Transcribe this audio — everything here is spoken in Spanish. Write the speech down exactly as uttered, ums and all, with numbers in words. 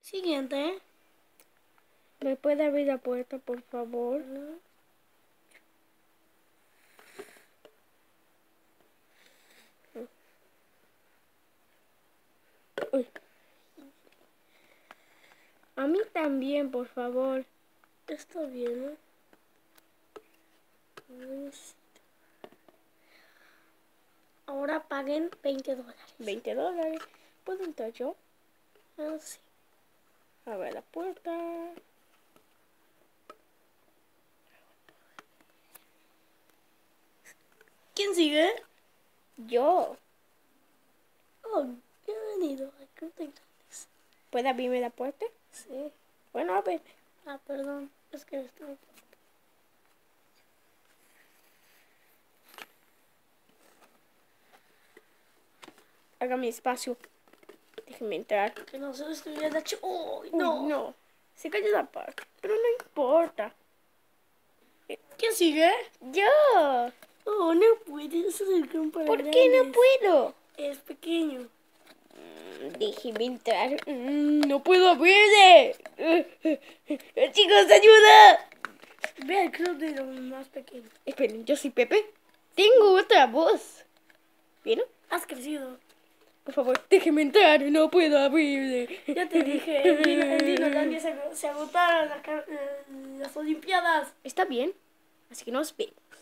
Siguiente. ¿Me puede abrir la puerta, por favor? Uy. A mí también, por favor. Está bien, ¿no? Ahora paguen veinte dólares. veinte dólares. ¿Puedo entrar yo? Ah, sí. Abre la puerta. ¿Quién sigue? Yo. Oh, bienvenido a Club de Grandes. ¿Puede abrirme la puerta? Sí. Bueno, a ver. Ah, perdón. Es que estoy... Hágame espacio. Déjeme entrar. Que no se lo estuviera hecho. ¡Oh, Uy, no! no. Se cayó la parte. Pero no importa. ¿Quién sigue? Yo. Oh, no puedes hacer con para ¿Por qué no puedo? Es pequeño. Mm, Déjeme entrar. Mm, no puedo abrirle. Chicos, ayuda. Ve al club de los más pequeños. Esperen, yo soy Pepe. Tengo otra voz. ¿Vieron? Has crecido. Por favor, déjeme entrar. No puedo abrirle. Ya te dije, en Dino- en Dinolandia se, ag- se agotaron las, ca- eh, las Olimpiadas. Está bien. Así que nos vemos.